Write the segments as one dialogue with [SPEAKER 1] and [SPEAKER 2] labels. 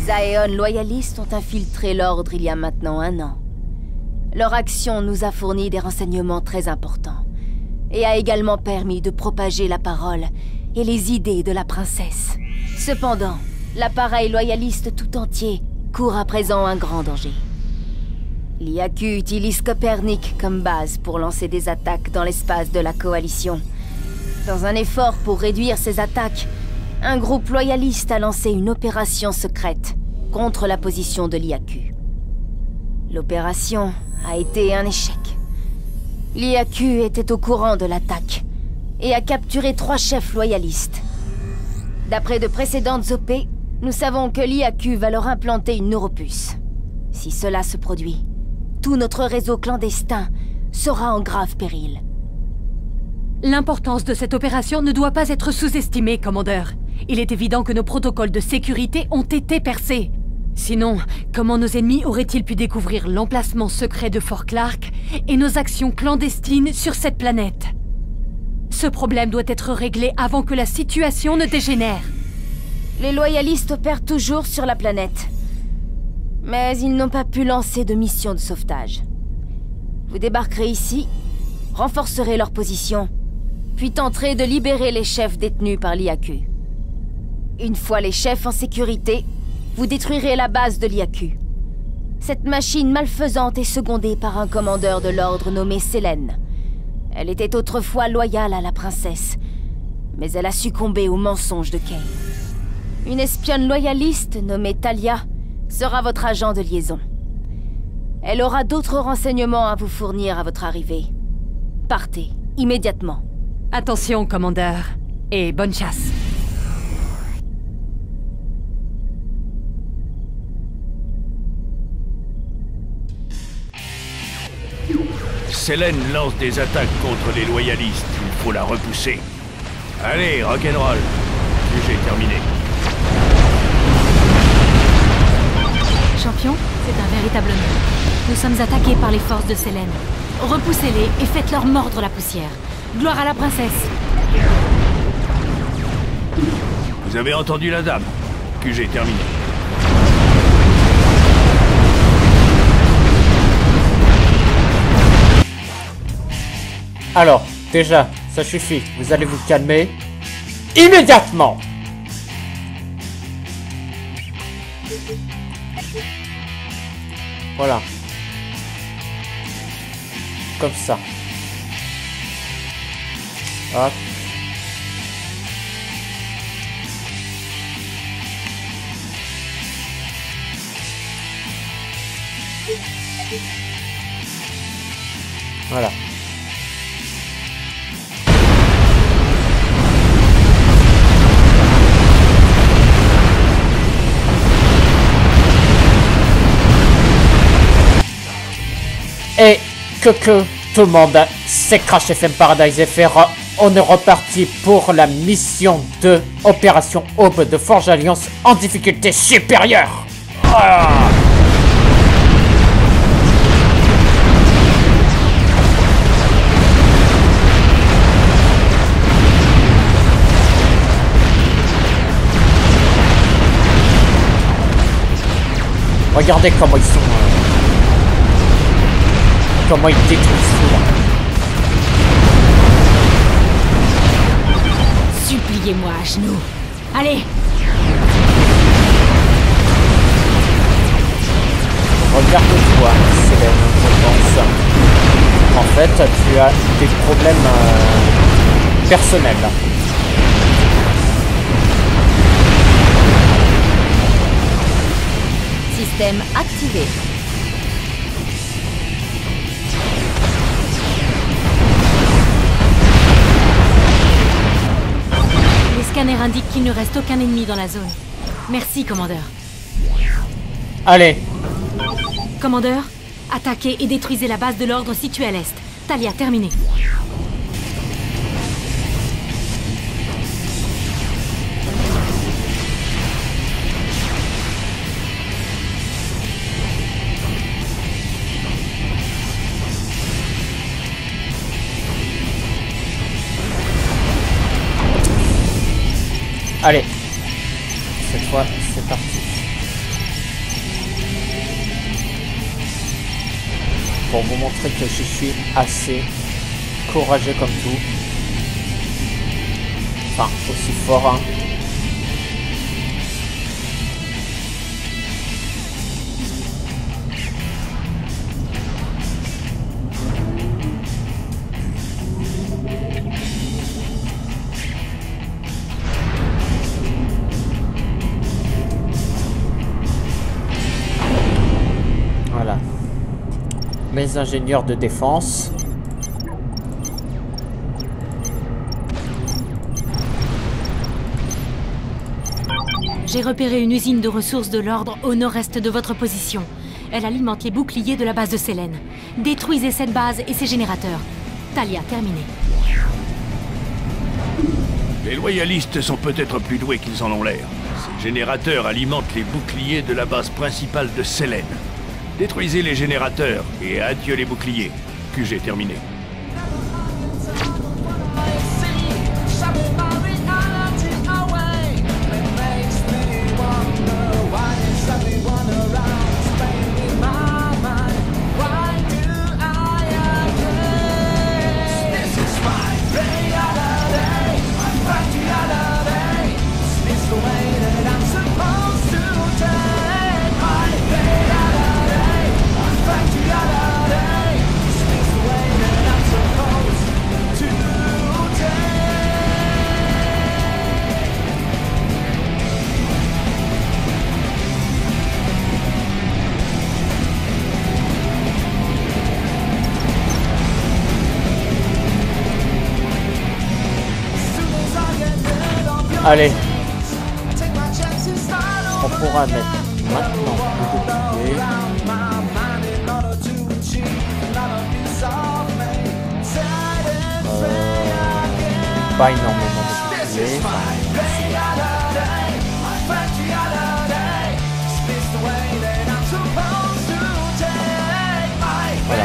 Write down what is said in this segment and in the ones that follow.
[SPEAKER 1] Les Aeon loyalistes ont infiltré l'Ordre il y a maintenant 1 an. Leur action nous a fourni des renseignements très importants, et a également permis de propager la parole et les idées de la princesse. Cependant, l'appareil loyaliste tout entier court à présent un grand danger. L'IAQ utilise Copernic comme base pour lancer des attaques dans l'espace de la Coalition. Dans un effort pour réduire ces attaques, un groupe loyaliste a lancé une opération secrète contre la position de l'IAQ. L'opération a été un échec. L'IAQ était au courant de l'attaque et a capturé 3 chefs loyalistes. D'après de précédentes OP, nous savons que l'IAQ va leur implanter une neuropuce. Si cela se produit, tout notre réseau clandestin sera en grave péril.
[SPEAKER 2] L'importance de cette opération ne doit pas être sous-estimée, commandeur. Il est évident que nos protocoles de sécurité ont été percés. Sinon, comment nos ennemis auraient-ils pu découvrir l'emplacement secret de Fort Clark et nos actions clandestines sur cette planète? Ce problème doit être réglé avant que la situation ne dégénère.
[SPEAKER 1] Les loyalistes opèrent toujours sur la planète. Mais ils n'ont pas pu lancer de mission de sauvetage. Vous débarquerez ici, renforcerez leur position, puis tenterez de libérer les chefs détenus par l'IAQ. Une fois les chefs en sécurité, vous détruirez la base de l'IAQ. Cette machine malfaisante est secondée par un commandeur de l'ordre nommé Selene. Elle était autrefois loyale à la princesse, mais elle a succombé aux mensonges de Kay. Une espionne loyaliste nommée Talia sera votre agent de liaison. Elle aura d'autres renseignements à vous fournir à votre arrivée. Partez, immédiatement.
[SPEAKER 2] Attention, commandeur, et bonne chasse.
[SPEAKER 3] Selene lance des attaques contre les loyalistes. Il faut la repousser. Allez, rock'n'roll. J'ai terminé.
[SPEAKER 4] Champion, c'est un véritable honneur. Nous sommes attaqués par les forces de Selene. Repoussez-les et faites-leur mordre la poussière. Gloire à la princesse.
[SPEAKER 3] Vous avez entendu la dame. QG terminé.
[SPEAKER 5] Alors, déjà, ça suffit. Vous allez vous calmer. Immédiatement! Voilà. Comme ça. Hop. Voilà. Et que tout le monde, c'est Crash FM Paradise FR. On est reparti pour la mission de Opération Aube de Forge Alliance en difficulté supérieure. Ah. Regardez comment ils sont... comment ils détruisent tout.
[SPEAKER 4] Suppliez-moi à genoux. Allez!
[SPEAKER 5] Regarde-toi, Selene, je pense. En fait, tu as des problèmes personnels.
[SPEAKER 1] Système activé.
[SPEAKER 4] Les scanners indiquent qu'il ne reste aucun ennemi dans la zone. Merci, commandeur.
[SPEAKER 5] Allez.
[SPEAKER 4] Commandeur, attaquez et détruisez la base de l'ordre située à l'est. Talia, terminé.
[SPEAKER 5] Allez. Cette fois, c'est parti. pour vous montrer que je suis assez courageux comme tout. Enfin, aussi fort, hein. Voilà. Mes ingénieurs de défense.
[SPEAKER 4] J'ai repéré une usine de ressources de l'ordre au nord-est de votre position. Elle alimente les boucliers de la base de Selene. Détruisez cette base et ses générateurs. Talia, terminé.
[SPEAKER 3] Les loyalistes sont peut-être plus doués qu'ils en ont l'air. Ces générateurs alimentent les boucliers de la base principale de Selene. Détruisez les générateurs et adieu les boucliers. QG terminé.
[SPEAKER 5] Allez, on pourra mettre maintenant le bouclier. Pas énormément de boucliers. Voilà.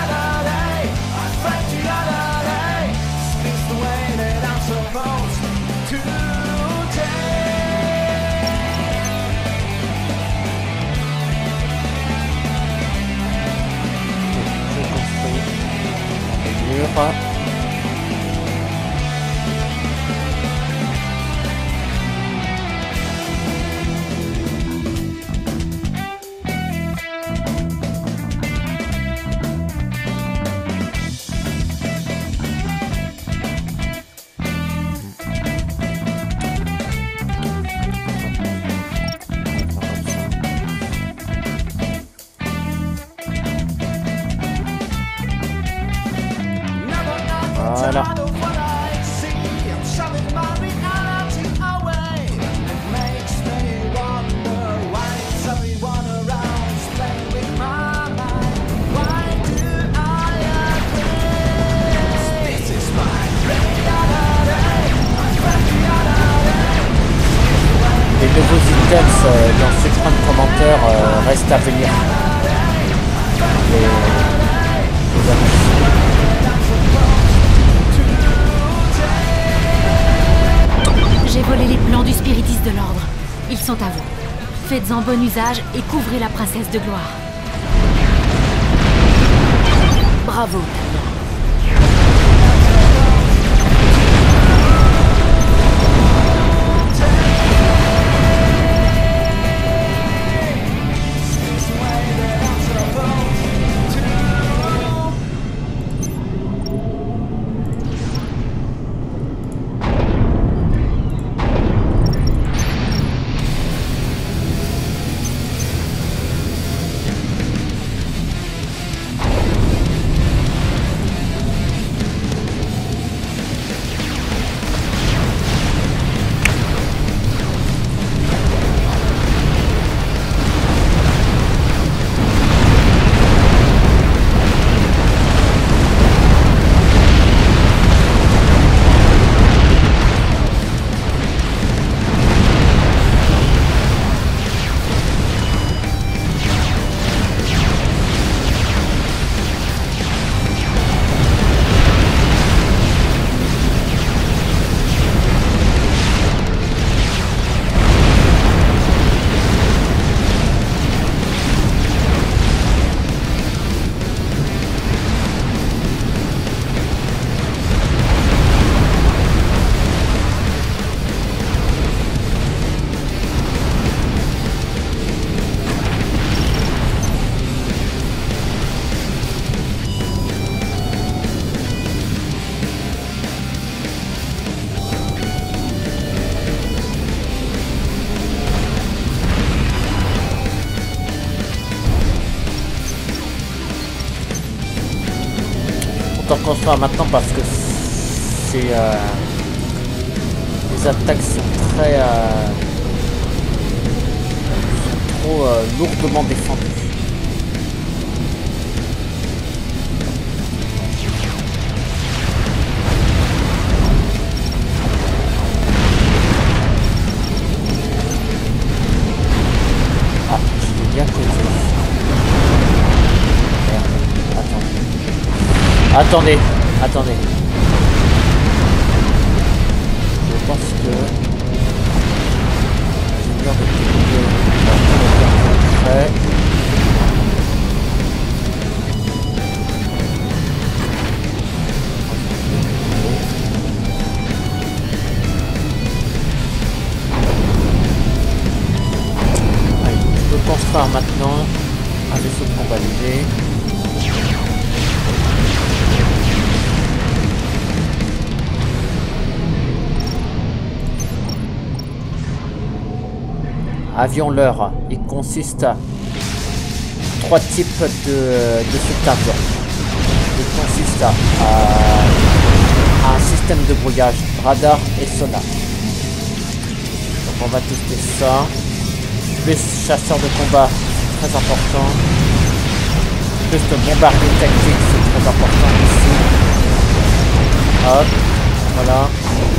[SPEAKER 5] Voilà. Les nouveaux items dans ce train de commentaires restent à venir. Les annonces.
[SPEAKER 4] J'ai volé les plans du spiritiste de l'ordre. Ils sont à vous. Faites-en bon usage et couvrez la princesse de gloire.
[SPEAKER 1] Bravo.
[SPEAKER 5] construire maintenant parce que c'est les attaques sont très sont trop lourdement défendues. Ah, je l'ai bien côté. Attendez, attendez. Je pense que l'ingénieur de technique va faire allez, je peux construire maintenant un vaisseau de combat léger. Avion leurre, il consiste à 3 types de cet avion. Il consiste à un système de brouillage, radar et sonar. Donc on va tester ça. Plus chasseur de combat, c'est très important. Plus de bombardier tactique, c'est très important ici. Hop, voilà.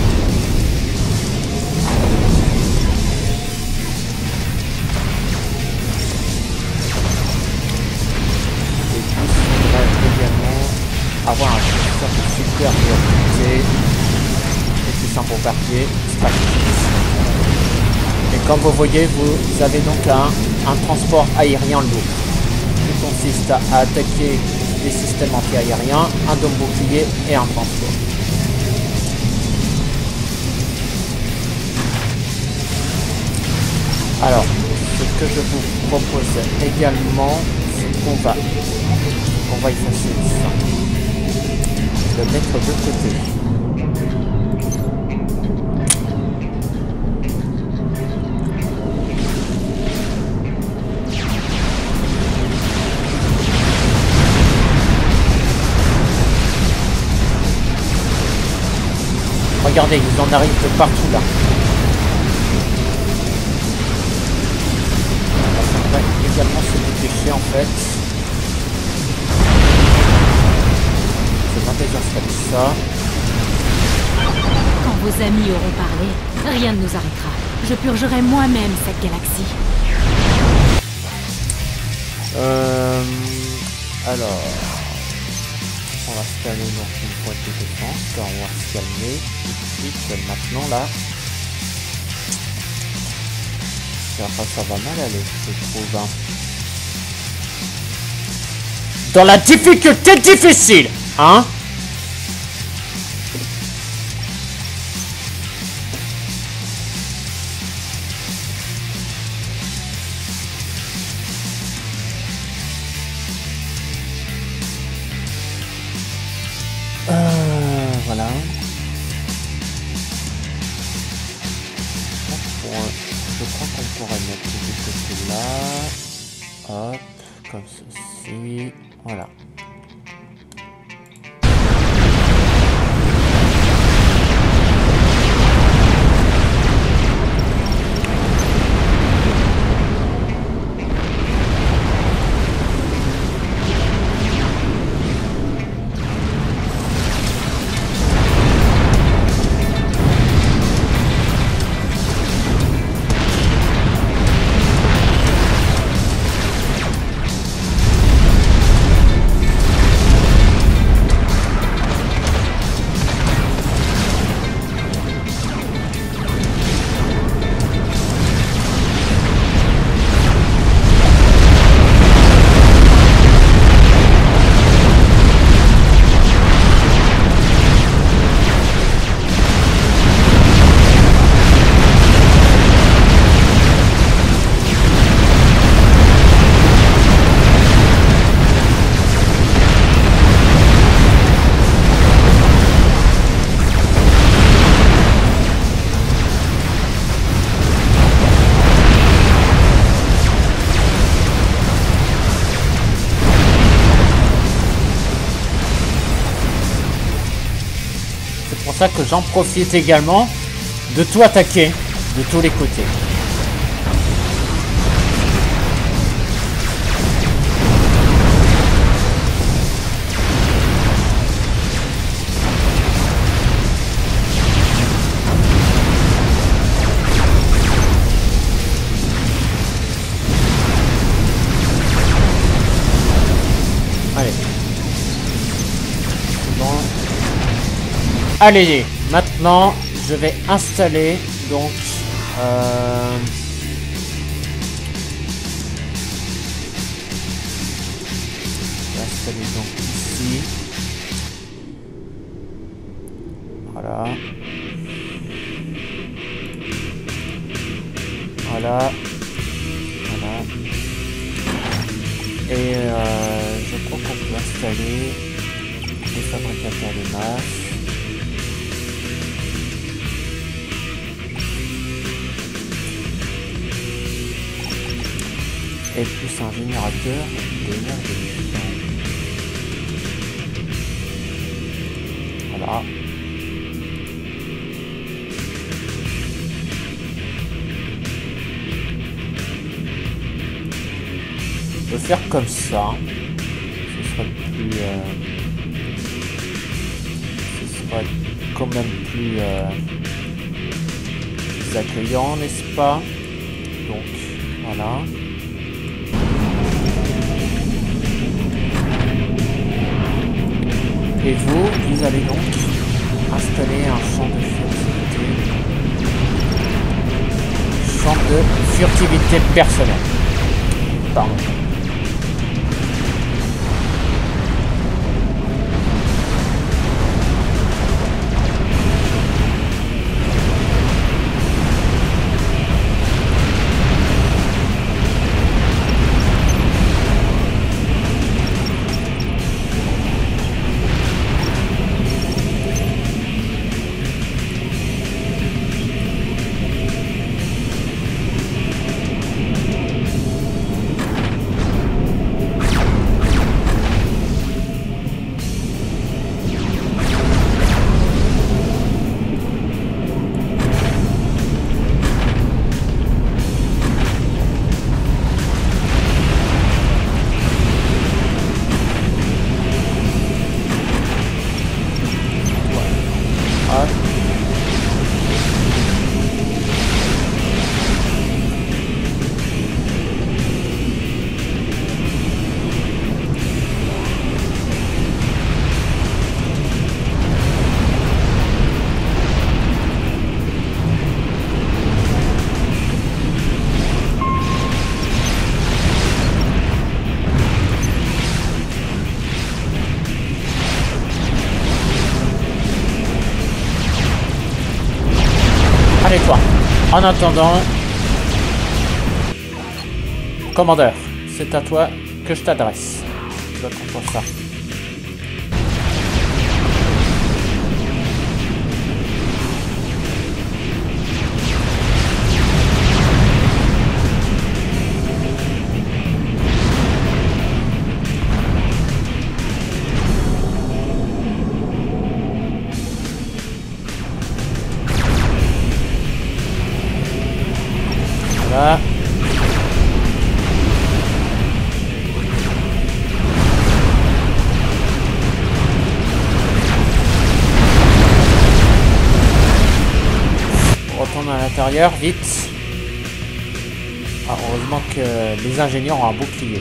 [SPEAKER 5] Avoir un système de supériorité et plus un bombardier stratégique. Et comme vous voyez, vous avez donc un transport aérien lourd qui consiste à attaquer des systèmes anti-aériens, un dôme bouclier et un transport. Alors, ce que je vous propose également, c'est qu'on va effacer ça. Le mettre de côté. Regardez, ils en arrivent de partout là. On va également se dépêcher en fait. Déjà ça.
[SPEAKER 4] Quand vos amis auront parlé, rien ne nous arrêtera. Je purgerai moi-même cette galaxie.
[SPEAKER 5] Alors, on va se calmer dans une boîte de défense. On va se calmer tout de suite maintenant là. Ça va mal aller, je trouve. Hein. Dans la difficulté difficile, hein? Voilà. Je crois qu'on pourrait mettre ce côté là. Hop, comme ceci. Voilà. ça que j'en profite également de tout attaquer de tous les côtés. Allez. Bon. Allez, maintenant je vais installer donc je vais installer donc ici. Voilà. Voilà. Voilà. Et je crois qu'on peut installer des fabricateurs de masse. Et plus un générateur d'énergie. Voilà. On peut faire comme ça. Ce sera plus... ce sera quand même plus accueillant, n'est-ce pas? Donc, voilà. Et vous allez donc installer un champ de furtivité. Champ de furtivité personnelle. Pardon. Allez toi, en attendant, commandeur, c'est à toi que je t'adresse. Tu vas comprendre ça. Voilà. On retourne à l'intérieur, vite. Ah, heureusement que les ingénieurs ont un bouclier.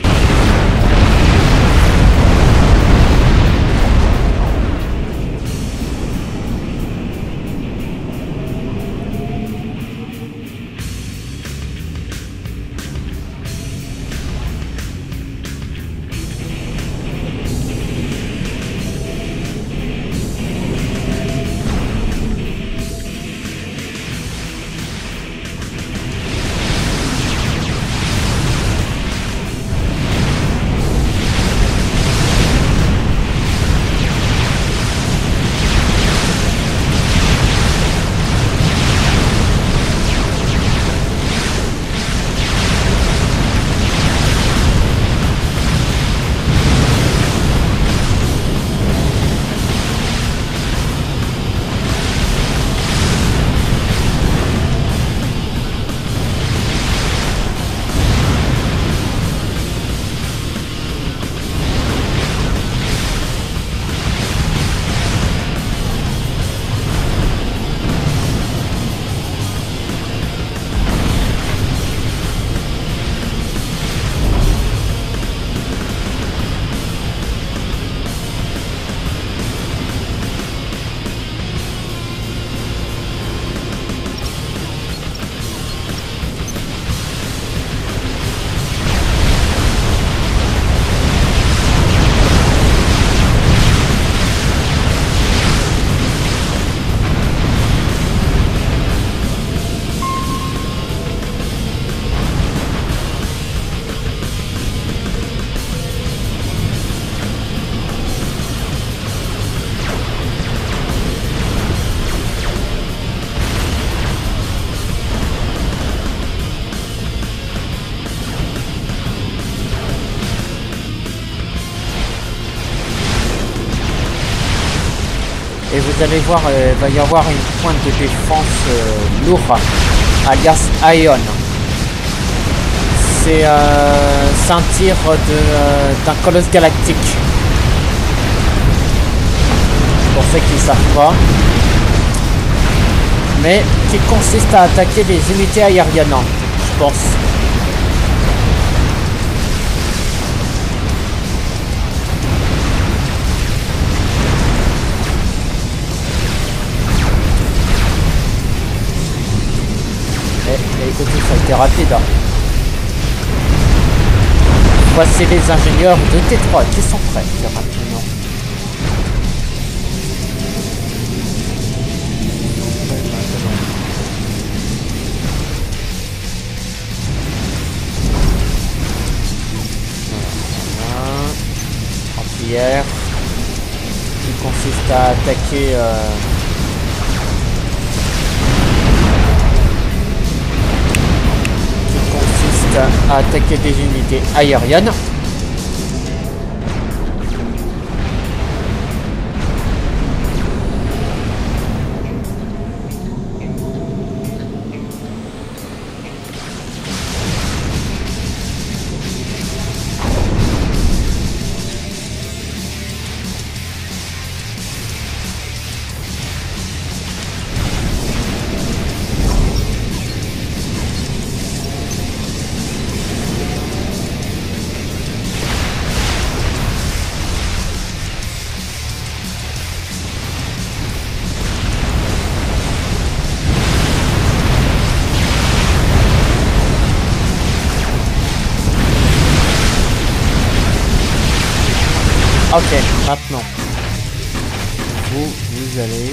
[SPEAKER 5] Et vous allez voir, il va y avoir une pointe de défense lourde, alias Ion. C'est un tir d'un colosse galactique. Pour ceux qui ne savent pas. Mais qui consiste à attaquer les unités aériennes, je pense. Et écoutez, ça a été rapide. Voici les ingénieurs de T3 qui sont prêts maintenant. Hier, qui consiste à attaquer des unités aériennes. Ok, maintenant, vous allez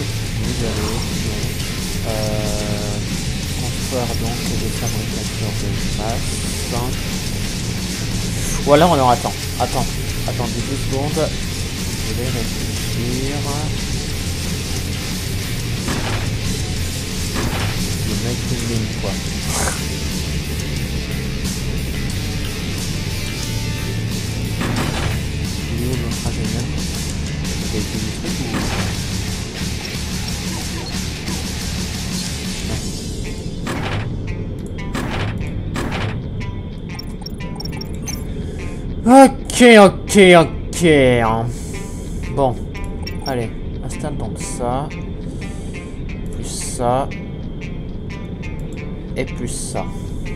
[SPEAKER 5] construire donc des fabricateurs de masse. Ou alors on en attend. Attendez 2 secondes. Je vais réfléchir. Le mec une ligne quoi. Ok. Bon, allez, installons ça, plus ça, et plus ça.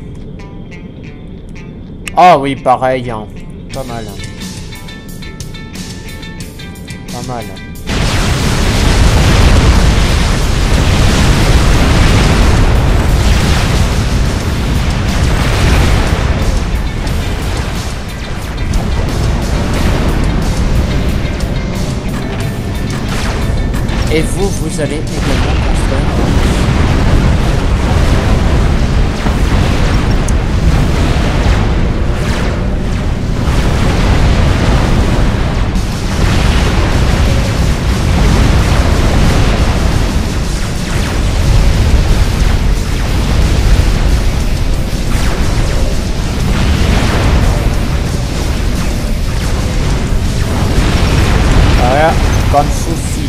[SPEAKER 5] Ah oui, pareil, hein. Pas mal. Pas mal. Et vous allez également construire. Voilà, comme souci.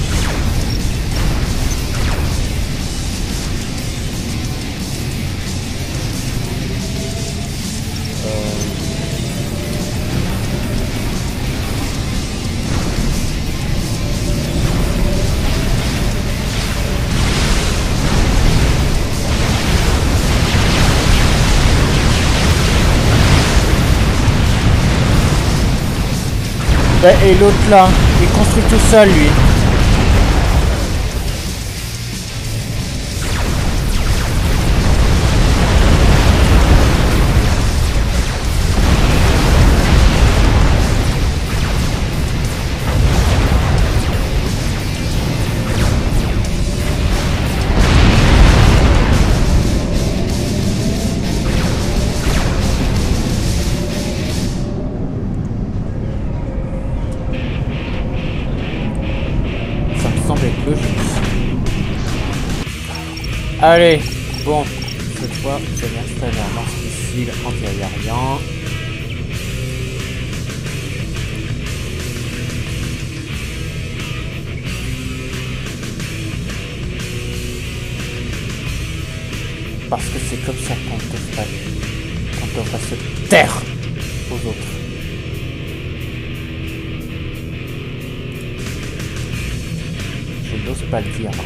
[SPEAKER 5] Et l'autre là, il construit tout seul lui. Allez, bon, cette fois, je vais installer un lance-missile anti-aérien. Parce que c'est comme ça qu'on devrait se taire aux autres. Je n'ose pas le dire.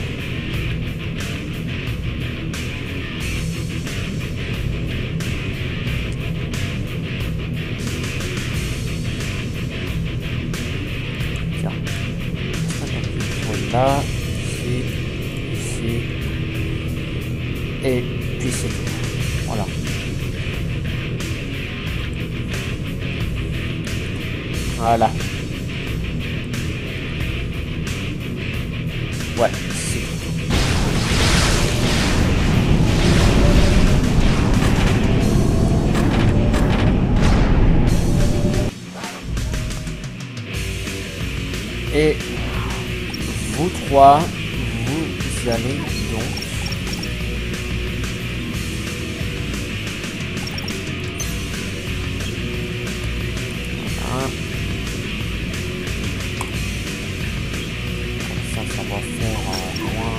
[SPEAKER 5] Tiens. Là, ici. Et puis c'est tout. Voilà. Voilà. Ouais, c'est tout. Et vous trois, vous allez donc ça va faire moins.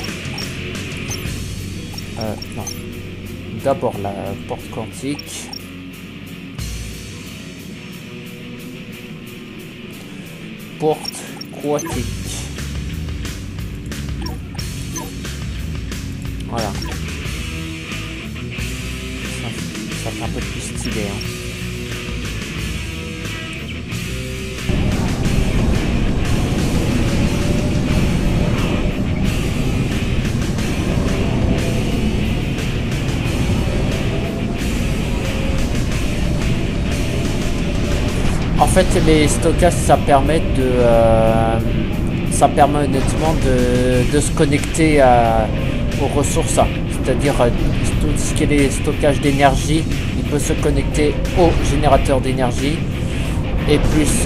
[SPEAKER 5] Non. D'abord la porte quantique. Porte quantique. Voilà. Ça fait un peu plus stylé. Hein. En fait, les stockages, ça permet honnêtement de se connecter aux ressources. C'est-à-dire tout ce qui est les stockages d'énergie, il peut se connecter au générateur d'énergie. Et plus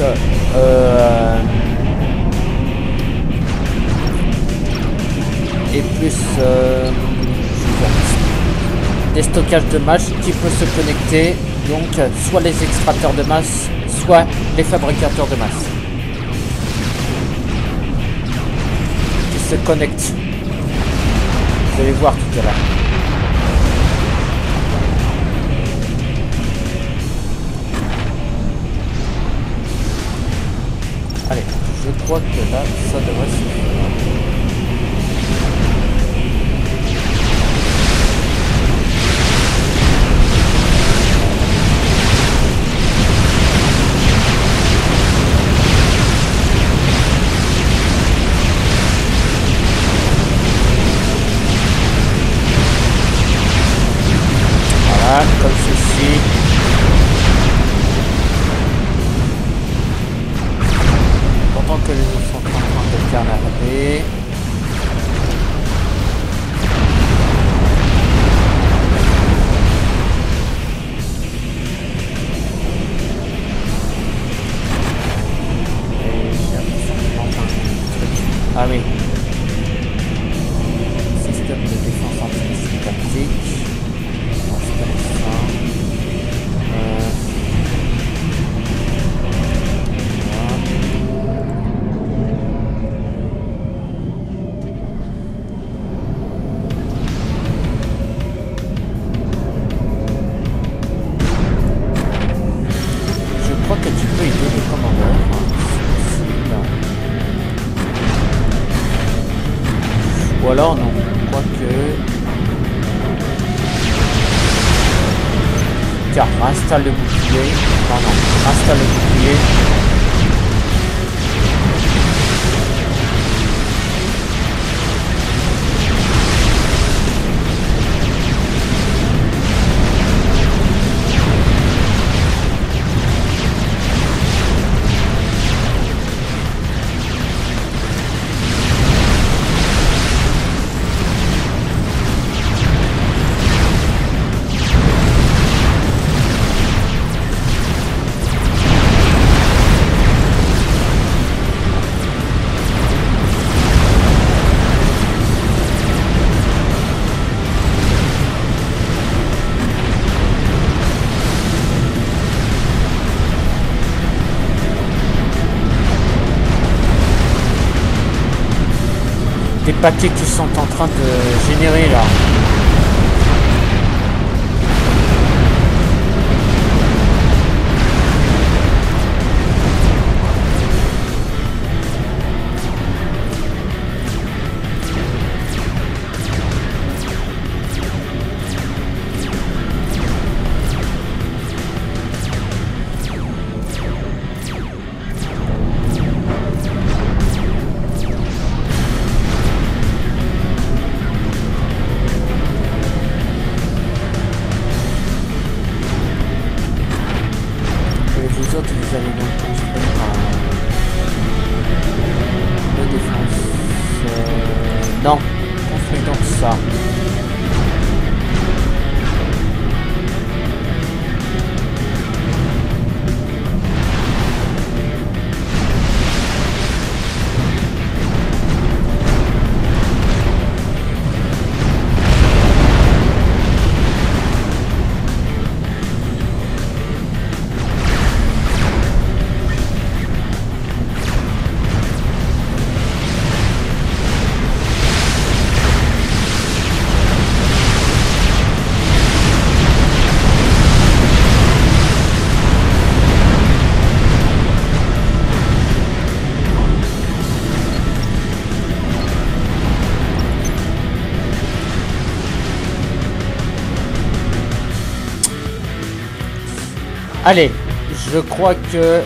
[SPEAKER 5] des stockages de masse qui peut se connecter, donc soit les extracteurs de masse, soit les fabricateurs de masse qui se connectent. Vous allez voir tout à l'heure. Allez, je crois que là, ça devrait suffire. Comme ceci. Pendant que les autres sont en train de canarder. Ah oui. Système de défense anti-statique. Je crois que tu peux aider le commandeur. Ou alors non, je crois que... Tiens, installe le bouclier. Pardon, installe le bouclier. Des paquets qui sont en train de générer là. les autres, vous allez donc construire le défense. Non, construis donc ça. Allez, je crois que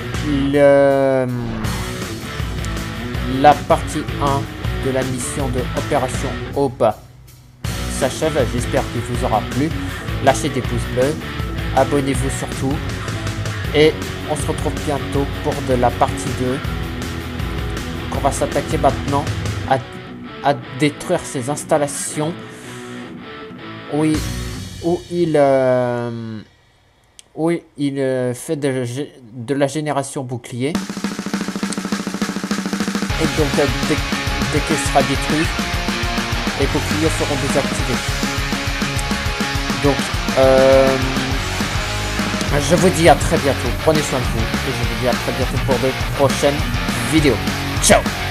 [SPEAKER 5] la partie 1 de la mission de Opération Aube s'achève. J'espère qu'il vous aura plu. Lâchez des pouces bleus, abonnez-vous surtout. Et on se retrouve bientôt pour de la partie 2. On va s'attaquer maintenant à détruire ces installations. Oui, où il fait de la génération bouclier. Et donc dès qu'il sera détruit, les boucliers seront désactivés. Donc je vous dis à très bientôt. Prenez soin de vous. Et je vous dis à très bientôt pour de prochaines vidéos. Ciao!